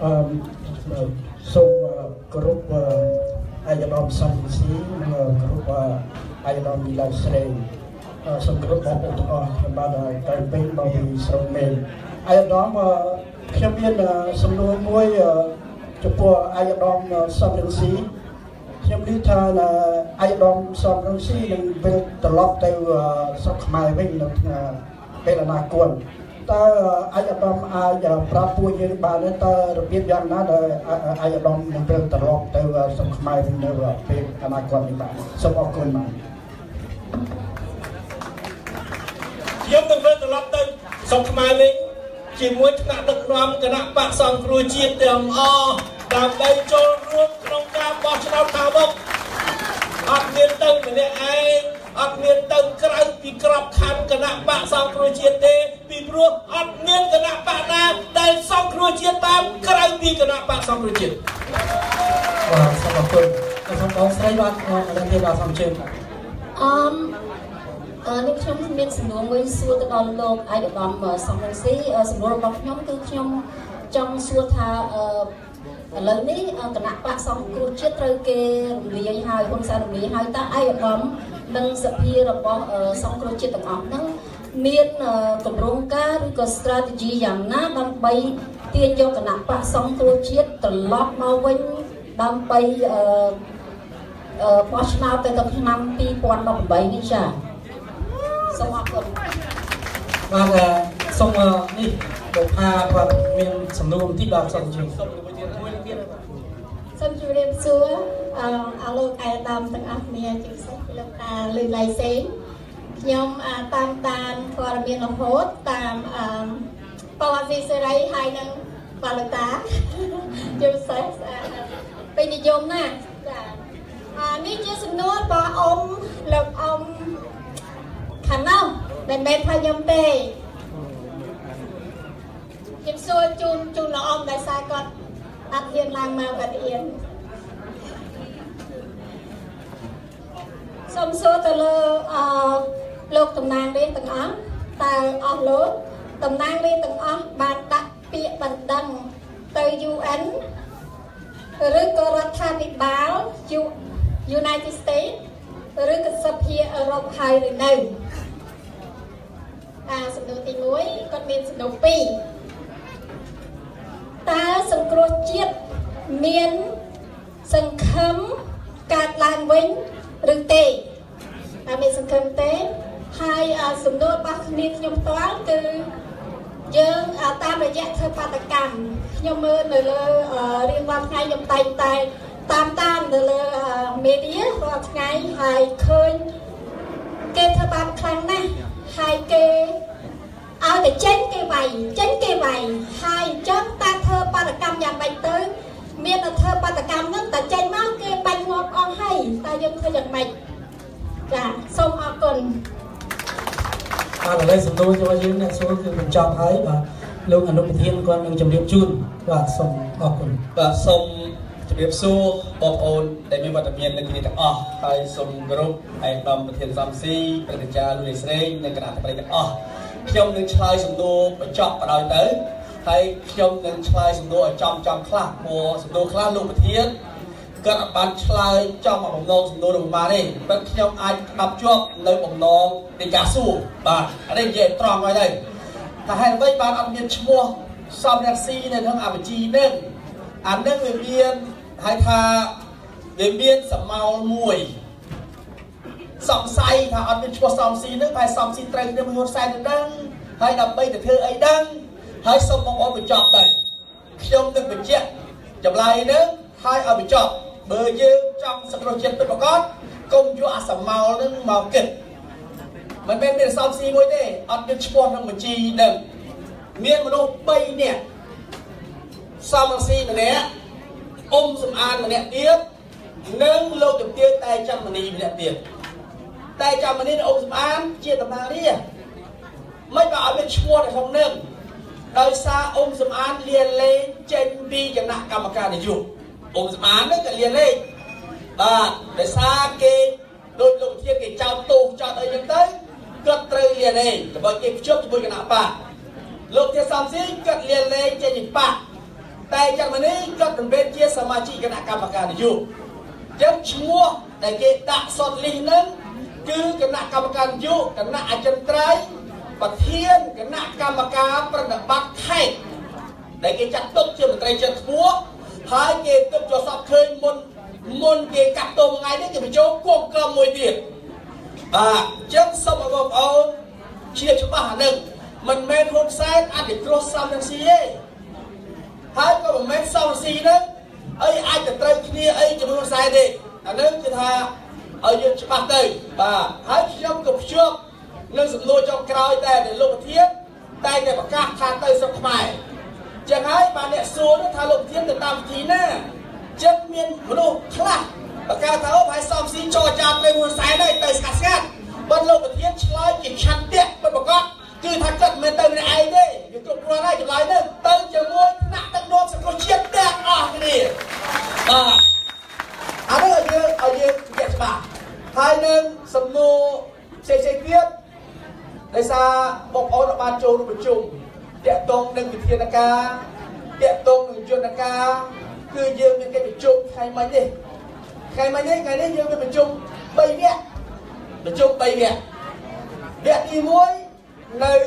សូមគ្រប់អាយដាមសំស៊ីគ្រប់អាយដាមមីឡាស្រីសូមគ្រប់បងប្អូនទាំងអស់ខ្ញុំបានទៅពេលមកពីស្រុកមេអាយដាមខ្ញុំមានសំណួរមួយចំពោះអាយដាមសំរងស៊ីខ្ញុំនិយាយថាអាយដាមសំរងស៊ីនឹងវិលត្រឡប់ទៅស្រុកខ្មែរវិញនៅពេលអនាគតតើអាយដាមអាចប្រាប់ពួកយើងបានតើរបៀបយ៉ាងណាដែលអាយដាមនឹងវិលត្រឡប់ទៅស្រុកខ្មែរវិញនៅពេលអនាគតនេះបាទសូមអរគុណបាទខ្ញុំនឹងវិលត្រឡប់ទៅស្រុកខ្មែរវិញជាមួយថ្នាក់ដឹកនាំគណៈបកសង្គ្រោះជាតិទាំងអស់ដើម្បីចូលរួមក្នុងការបោះឆ្នោតខាងមុខអត់មានទៅម្នាក់ឯងអត់មានទៅក្រៅពីក្របខ័ណ្ឌគណៈបកសង្គ្រោះជាតិទេពីព្រោះអត់មានគណៈបកណាដែលសង្គ្រោះជាតិបានក្រៅពីគណៈបកសង្គ្រោះជាតិបាទសូមអរគុណសូមបងស្រីបាទអរគុណដល់សំជើងនេះខ្ញុំមានសំណួរមួយសួរទៅដល់លោកអាយដាមសំរងស៊ីសំណួររបស់ខ្ញុំគឺខ្ញុំចង់សួរថាឥឡូវនេះគណៈបកសង្គ្រោះជាតិត្រូវគេរំលាយហើយហ៊ុនសែនរំលាយហើយតើអាយដាមនិងសភារបស់សង្គ្រោះជាតិទាំងអស់ហ្នឹងមានគម្រោងការឬក៏ strategy យ៉ាងណាដើម្បីទាញយកគណៈបកសង្គ្រោះជាតិត្រឡប់មកវិញដើម្បីបោះឆ្នោតទៅឆ្នាំ2018នេះចា៎សូមអរគុណបាទសូមនេះលោកថាគាត់មានសំណួរបន្តិចដល់សូមជម្រាបសូមជម្រាបសួរអលោកអាយដាមទាំងអស់គ្នាជាពិសេសលោកតាលឺឡៃសេងខ្ញុំតាមព័ត៌មានរហូតតាមបលស៊ីសេរីហើយនឹងបាលោកតាជាពិសេសពេញនិយមណាស់ចានេះជាសំណួររបស់លោកអ៊ំខាងនោះមិនមែនថាខ្ញុំទេខ្ញុំសួរជូនលោកអ៊ំដែលសារគាត់អត់ហ៊ានឡើងមកអត់ហ៊ានសូមសួរទៅលើលោកតំណាងរាស្ត្រទាំងអស់តើអស់លោកតំណាងរាស្ត្រទាំងអស់បានដាក់ពាក្យបណ្ដឹងទៅ UN ឬក៏រដ្ឋាភិបាល United States ឬក៏សភាអឺរ៉ុបហើយឬនៅសំណួរទី1គាត់មានសំណួរ2តើសង្គ្រោះជាតិមានសង្ឃឹមកើតឡើងវិញឬទេតើមានសង្ឃឹមទេហើយសំណួររបស់គ្នាខ្ញុំផ្ទាល់គឺយើងតាមរយៈធ្វើបាតកម្មខ្ញុំមើលនៅលើរៀងរាល់ថ្ងៃខ្ញុំតែងតែតាមនៅលើមេឌៀរាល់ថ្ងៃហើយឃើញគេធ្វើបាបខ្លាំងណាស់ហើយគេឲ្យតែចេញគេវាយហើយអញ្ចឹងតាមធ្វើបាតកម្មយ៉ាងម៉េចទៅមានតែធ្វើបាតកម្មហ្នឹងតែចេញមកគេបាញ់ងាប់អស់ហើយតើយើងធ្វើយ៉ាងម៉េចចាសូមអរគុណបាទឥឡូវសំណួររបស់យើងអ្នកសួរគឺបញ្ចប់ហើយបាទលោកអនុប្រធានគាត់នឹងជម្រាបជូនបាទសូមអរគុណបាទសូមជម្រាបសួរបងប្អូនដែលមានវត្តមាននៅទីនេះទាំងអស់ហើយសូមគោរពឯកឧត្តមប្រធានសំស៊ីព្រះអាចារ្យលោកស្រីនិងគណៈបរិយាទាំងអស់ខ្ញុំនឹងឆ្លើយសំណួរបញ្ចប់បដ ாய் ទៅហើយខ្ញុំនឹងឆ្លើយសំណួរឲ្យចំខ្លះព្រោះសំណួរខ្លះលោកប្រធានគាត់អត់បានឆ្លើយចំបំណងសំណួររបស់ទេប៉ុន្តែខ្ញុំអាចស្ដាប់ជាប់នៅបំណងនៃការសួរបាទអានេះនិយាយត្រង់ហើយទៅថាហេតុអ្វីបានអត់មានឈ្មោះសំរងស៊ីនៅក្នុងអបជីនឹងអានឹងវាមានហៅថាវាមានសមោលមួយសង្ស័យថាអត់មានឈ្មោះសំស៊ីនឹងតែសំស៊ីត្រូវគ្នាមួយហ៊ុនសែនទៅដឹងហើយដើម្បីទៅធ្វើអីដឹងហើយសូមបងប្អូនបញ្ចប់ទៅខ្ញុំនឹងបញ្ជាក់ចម្លើយនឹងហើយឲ្យបញ្ចប់បើយើងចង់សង្គ្រោះជាតិពិតប្រាកដកុំយកអាសមោលនឹងមកគិតមិនមែនមានសំស៊ីមួយទេអត់មានឈ្មោះក្នុងបញ្ជីនឹងមានមនុស្ស3នាក់សំស៊ីម្នាក់អ៊ុំសំអានម្នាក់ទៀតនិងលោកជំទាវតែចាំមនីម្នាក់ទៀតតែចាំមនីនិងអ៊ុំសំអានជាតំណាងរាស្ត្រមិនបើឲ្យមានឈ្មោះនៅក្នុងនឹងដោយសារអ៊ុំសំអានលាលែងចេញពីគណៈកម្មការនយោបាយអ៊ុំសំអាននឹងក៏លាលែងបាទដោយសារគេដោយលោកធានគេចោទទោសចោទអីចឹងទៅគាត់ត្រូវលាលែងដើម្បីគេភ្ជាប់ជាមួយគណៈបកលោកធានសំស៊ីគាត់លាលែងចេញពីបកតែយ៉ាងនេះគាត់មិនមែនជាសមាជិកគណៈកម្មការនយោបាយចឹងឈ្មោះដែលគេដាក់សតលីសនឹងគឺគណៈកម្មការនយោបាយគណៈអចិន្ត្រៃយ៍ប្រធានគណៈកម្មការប្រតិបត្តិខេត្តដែលគេចាត់ទុកជាមន្ត្រីជាន់ខ្ពស់ហើយគេទុកចូលសពឃើញមុនគេកាត់ទោសថ្ងៃនេះគេបញ្ចូលគង់ក្រុមមួយទៀតបាទចឹងសូមឲ្យបងប្អូនជាច្បាស់អានឹងមិនមែនហ៊ុនសែនអធិគ្រោះសំរងស៊ីទេហើយក៏មិនមែនសំរងស៊ីនឹងអីអាចទៅត្រូវគ្នាអីជាមួយហ៊ុនសែនទេអានឹងគឺថាឲ្យយើងច្បាស់ទៅបាទហើយខ្ញុំក៏ភ្ជាប់នឹងសំណួរចុងក្រោយតែលោកប្រធានតែប្រកាសថាទៅស្រុកខ្មែរចឹងហើយបានអ្នកសួរថាលោកប្រធានទៅតាមវិធីណាចឹងមានមនុស្សខ្លះប្រកាសថាអូហើយសំស៊ីចរចាពេលហ៊ុនសែនហើយទៅស្ងាត់បើលោកប្រធានឆ្លើយជាឆន្ទៈពិតប្រាកដគឺថាគាត់មិនទៅម្នាក់ឯងទេវាគ្រប់គ្រាន់ហើយចម្លើយនេះទៅជាមួយថ្នាក់ដឹកនាំសង្គមជាតិទាំងអស់គ្នាបាទអានេះឲ្យយើងនិយាយច្បាស់ហើយនឹងសំណួរផ្សេងៗទៀតដោយសារបងប្អូនបានចូលរួមប្រជុំតាក់ទងនឹងវិធានការតាក់ទងនឹងយន្តការគឺយើងមានកិច្ចប្រជុំថ្ងៃមិញនេះថ្ងៃនេះយើងមានប្រជុំ3វគ្គប្រជុំ3វគ្គវគ្គទី1នៅ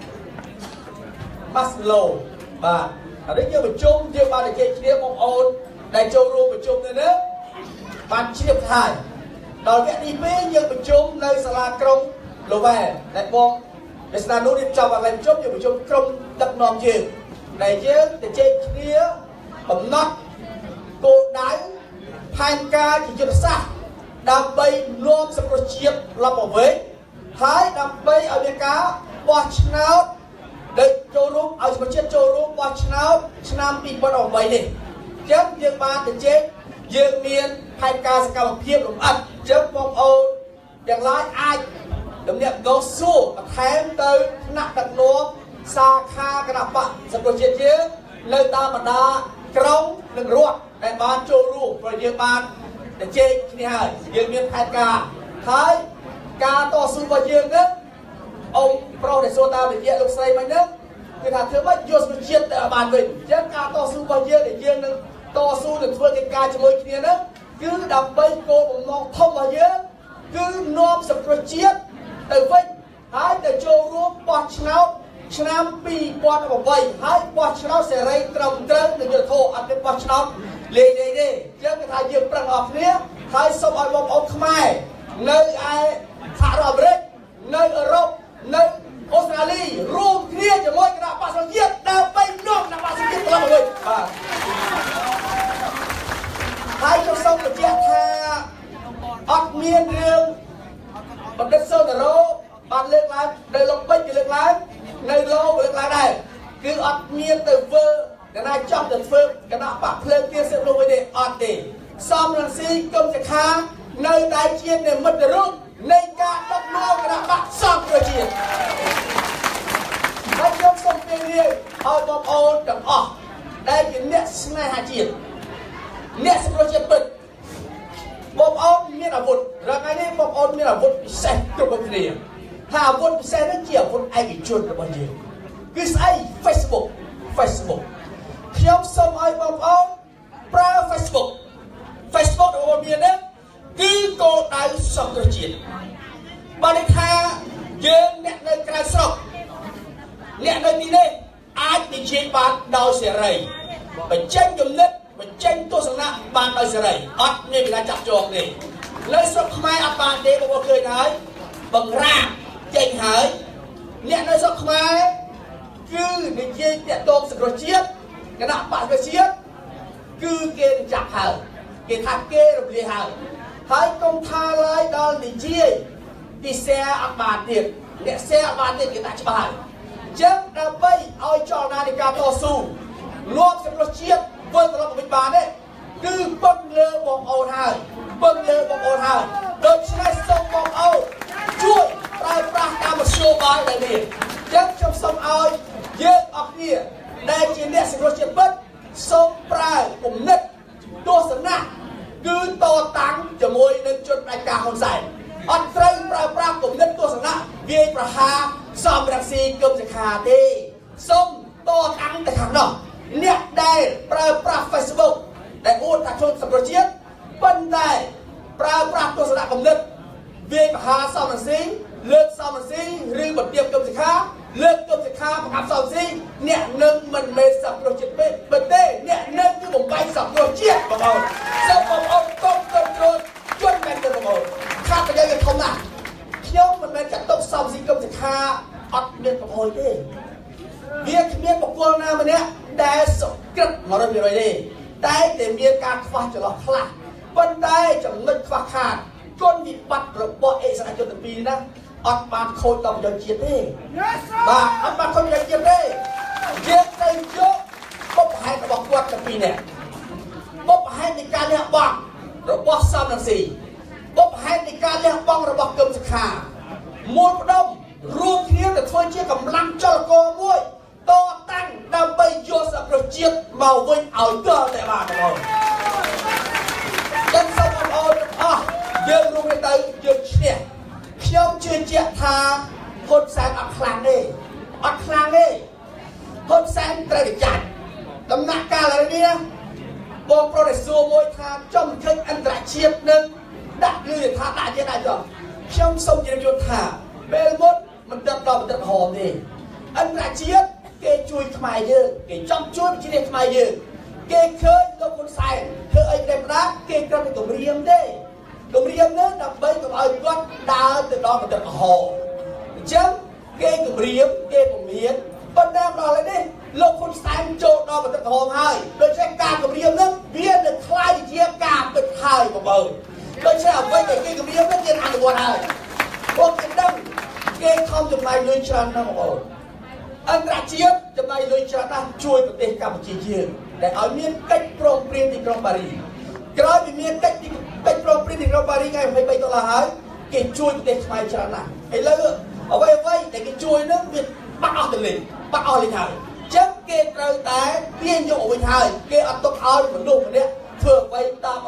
ម៉ាស្ឡូបាទហើយយើងប្រជុំយើងបាននិយាយគ្នាបងប្អូនដែលចូលរួមប្រជុំនៅនេះបានជ្រាបហើយដល់វគ្គទី2យើងប្រជុំនៅសាលាក្រុងលូវែដែលបងវាស្នានោះរៀបចំឲ្យប្រជុំយើងប្រជុំក្រុមដឹកនាំយើងដែលយើងទៅជែកគ្នាបំណត់គោលដៅផែនការជាយុទ្ធសាស្ត្រដើម្បីនាំសង្គមជាតិលបវែងហើយដើម្បីឲ្យមានការបោះឆ្នោតដែលចូលរួមឲ្យសង្គមជាតិចូលរួមបោះឆ្នោតឆ្នាំ2018នេះអញ្ចឹងយើងបានទៅជែកយើងមានផែនការសកម្មភាពលម្អិតអញ្ចឹងបងប្អូនទាំងឡាយអាចដំណាក់ដោះសួរបន្ថែមទៅថ្នាក់ដឹកនាំសាខាគណៈបកសង្គមជាតិយើងនៅតាមបណ្ដាក្រុងនិងរដ្ឋដែលបានចូលរួមព្រោះយើងបានទៅជែកគ្នាហើយយើងមានផែនការហើយការតស៊ូរបស់យើងនេះអង្គប្រុសដែលសួរតាមរយៈលោកស្រីមិញនេះគឺថាធ្វើម៉េចយកសង្គមជាតិទៅបានវិញអញ្ចឹងការតស៊ូរបស់យើងដែលយើងនឹងតស៊ូនឹងធ្វើកិច្ចការជាមួយគ្នានេះគឺដើម្បីគោលបំណងធំរបស់យើងគឺនាំសង្គមជាតិទៅវិញហើយទៅចូលរួមបោះឆ្នោតឆ្នាំ2018ហើយបោះឆ្នោតសេរីត្រឹមត្រូវនឹងយុត្តិធម៌អត់មានបោះឆ្នោតលេងទេអញ្ចឹងគេថាយើងប្រឹងអស់គ្នាហើយសូមឲ្យបងប្អូនខ្មែរនៅឯសហរដ្ឋអាមេរិកនៅអឺរ៉ុបនៅអូស្ត្រាលីរួមគ្នាជាមួយគណៈបក្សសង្ជាតិដើម្បីនាំគណៈបក្សសង្ជាតិត្រឡប់មកវិញបាទហើយខ្ញុំសូមបញ្ជាក់ថាអត់មានរឿងបណ្ឌិតសូណារ៉ូបានលើកឡើងនៅលោកពេជ្រគេលើកឡើងនៅលោលើកឡើងដែរគឺអត់មានទៅធ្វើកណាចង់ទៅធ្វើគណៈបកភ្លើងទៀនសិបលោកវិញទេអត់ទេសំរងស៊ីគុំសខានៅតែជានិមិត្តរូបនៃការដឹកនាំគណៈបកសង្គ្រោះជាតិហើយខ្ញុំសូមពៀនរាយឲ្យបងប្អូនទាំងអស់ដែលជាអ្នកស្នេហាជាតិអ្នកសង្គ្រោះជាតិពិតបងប្អូនមានអាវុធរងថ្ងៃនេះបងប្អូនមានអាវុធពិសេសគ្រប់គ្នាថាអាវុធពិសេសនេះជាអាវុធឯកជនរបស់យើងគឺស្អី Facebook ខ្ញុំសូមឲ្យបងប្អូនប្រើ Facebook របស់មាននេះគឺគោលដៅសង្គ្រោះជាតិបើនេះថាយើងអ្នកនៅក្រៅស្រុកអ្នកនៅទីនេះអាចនិយាយបានដោយសេរីបញ្ចេញគំនិតបញ្ចេញទស្សនៈបានដោយសេរីអត់មានវិធានចាប់ចងទេលើស្រុកខ្មែរអត់បានទេបងប្អូនឃើញហើយបង្រាបចេញហើយអ្នកនៅស្រុកខ្មែរគឺនិយាយតាក់ទងសង្គ្រោះជាតិគណៈបក្សជាតិគឺគេចាប់ហើយគេថាគេរំលាយហើយកុំថាឡើយដល់និយាយពីแชร์អត់បានទៀតអ្នកแชร์អត់បានទៀតគេដាក់ច្បាស់អញ្ចឹងដើម្បីឲ្យចលនានៃការតស៊ូលោកសង្គ្រោះជាតិវិលត្រឡប់មកវិញបានទេគឺពឹងលើបងប្អូនហើយដូច្នេះសូមបងប្អូនជួយប្រើប្រាស់តាមមធ្យោបាយដែលមានអញ្ចឹងខ្ញុំសូមឲ្យយើងអស់គ្នាដែលជាអ្នកសង្គ្រោះជាតិពិតសូមប្រើគំនិតទស្សនៈគឺតតាំងជាមួយនឹងជនផ្ដាច់ការហ៊ុនសែនអត់ត្រូវប្រើប្រាស់គំនិតទស្សនៈវាយប្រហារសំរងស៊ីគឹមសខាទេសូមតតាំងទៅខាងនោះអ្នកដែលប្រើប្រាស់ Facebook ដែលអួតថាខ្លួនសម្រាប់ជាតិប៉ុន្តែប្រើប្រាស់ទស្សនៈគំនិតវាយប្រហារសមរស៊ីលើកសមរស៊ីឬបន្ទាបកម្មសិក្ខាលើកកម្មសិក្ខាបង្កាប់សមរស៊ីអ្នកនឹងមិនមែនសម្រាប់ជាតិពេកប៉ុន្តែអ្នកនឹងគឺបំបីសម្រាប់ជាតិបងប្អូនសូមបងប្អូនកុំគ្រប់គ្រងជួយមែនទេបងប្អូនខាត់ប្រយោជន៍ធំណាស់ខ្ញុំមិនមែនចាត់ទុកសមរស៊ីកម្មសិក្ខាអត់មានប្រហុយទេវាគ្មានបុគ្គលណាម្នាក់ដែលសុក្រិត 100% ទេតែតែមានការខ្វះចន្លោះខ្លះប៉ុន្តែចំណុចខ្វះខាតគុណវិបត្តិរបស់ឯកសារជនទាំងពីរណាអត់បានខូចដល់ប្រយោជន៍ជាតិទេបាទអត់បានខូចប្រយោជន៍ជាតិទេយើងទៅយកបុព្វហេតុរបស់គាត់ទាំងពីរនាក់បុព្វហេតុនៃការលះបង់របស់សំរងស៊ីបុព្វហេតុនៃការលះបង់របស់គឹមសុខាមូលផ្ដុំរួមគ្នាទៅធ្វើជាកម្លាំងចលករមួយតតាំងដើម្បីយកសកម្មជាតិមកវិញឲ្យដល់តែបានបងចឹងសូមបងប្អូនអស់យើងរួមគ្នាទៅយើងឈ្នះខ្ញុំជឿជាក់ថាហ៊ុនសែនអត់ខ្លាំងទេអត់ខ្លាំងទេហ៊ុនសែនត្រូវតែចាច់ដំណាក់កាលនេះបងប្រុសដែលសួរមួយថាចំឃើញអន្តរជាតិនឹងដាក់លឺថាដាក់ជាដាក់ចុះខ្ញុំសូមជម្រាបថាពេលមុនមិនដឹងដល់មិនដឹងហមទេអន្តរជាតិគេជួយខ្មែរយើងគេចង់ជួយប្រជាជាតិខ្មែរយើងគេឃើញលោកហ៊ុនសែនធ្វើអីតែម្ដងគេគ្រាន់តែគម្រាមទេគម្រាមនោះដើម្បីកុំឲ្យគាត់ដើរទៅដល់ប្រទេសកំហុសអញ្ចឹងគេគម្រាមគេពមៀនប៉ុន្តែដល់ឥឡូវនេះលោកហ៊ុនសែនចូលដល់ប្រទេសកំហុសហើយដូច្នេះការគម្រាមនោះវានឹងខ្លាយជាការពិតហើយបងប្អូនដូច្នេះអ្វីដែលគេគម្រាមនោះគេអនុវត្តហើយពួកគេដឹងគេខំចំណាយលុយច្រើនណាស់បងប្អូនអន្តរជាតិចំណាយលុយច្រើនណាស់ជួយប្រទេសកម្ពុជាយើងដែលឲ្យមានកិច្ចព្រមព្រៀងទីក្រុងប៉ារីសក្រោយពីមានកិច្ចព្រមព្រៀងទីក្រុងប៉ារីសថ្ងៃ$23ហើយគេជួយប្រទេសខ្មែរច្រើនណាស់ឥឡូវអ្វីដែលគេជួយនោះវាបាត់អស់ទៅលេងបាត់អស់លេងហើយអញ្ចឹងគេត្រូវតែទាញយកវិញហើយគេអត់ទុកឲ្យមនុស្សម្នាក់ធ្វើអ្វីតាម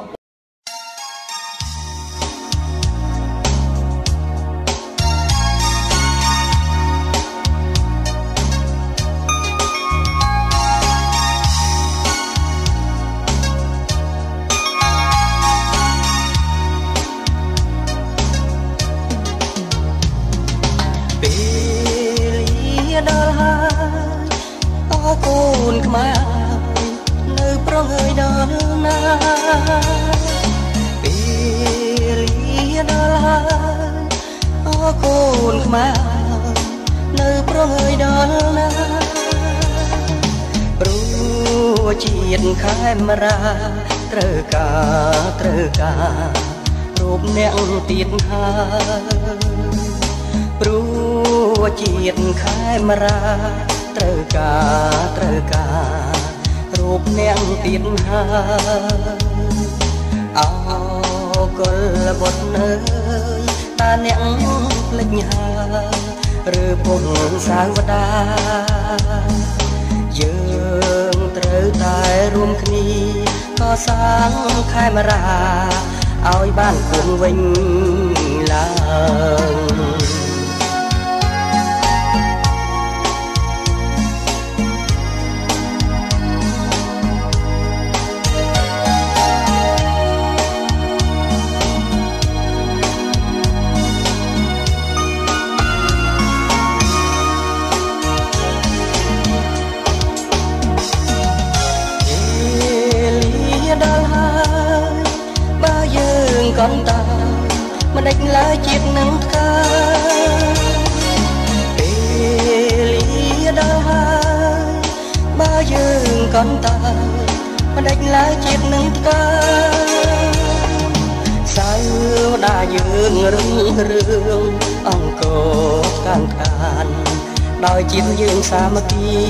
កូនខ្មែរនៅប្រងើយដល់ណាពេលលាដល់ហើយអូកូនខ្មែរនៅប្រងើយដល់ណាព្រោះជាតិខេមរាត្រូវការរូបអ្នកទៀតហើយព្រោះជាតិខេមរាត្រូវការរូបអ្នកទៀតហើយអោកុលបុត្រនៅតើអ្នកភ្លេចហើយឬពុនសាវតាយើងត្រូវតែរួមគ្នាកសាងខេមរាឲ្យបានគង់វិញឡើងកនតាមិនដេចឡើយជាតិនឹងថ្កាពេលលាដល់ហើយបើយើងកនតាមិនដេចឡើយជាតិនឹងថ្កាសាវតាយើងរុងរឿងអង្គកាងខានដោយជាតិយើងសាមគ្គី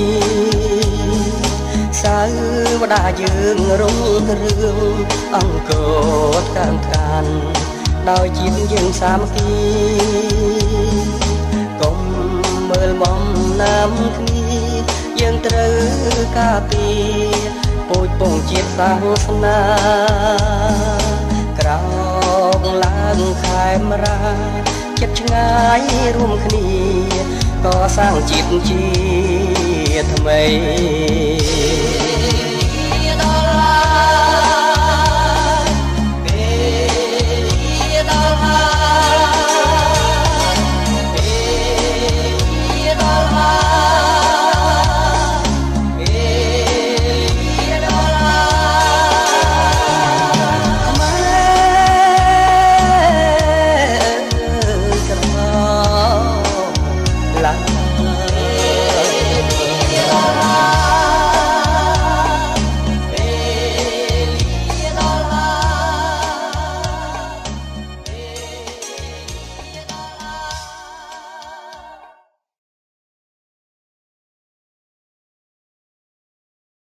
សាវតាយើងរុងរឿងអង្គកាងខានដោយជាតិយើងសាមគ្គីកុំមើលបំណាំគ្នាយើងត្រូវការពារពូជពងជាតិសាសនាក្រោកឡើងខេមរាចិត្តឆ្ងាយរួមគ្នាកសាងជាតិជាថ្មី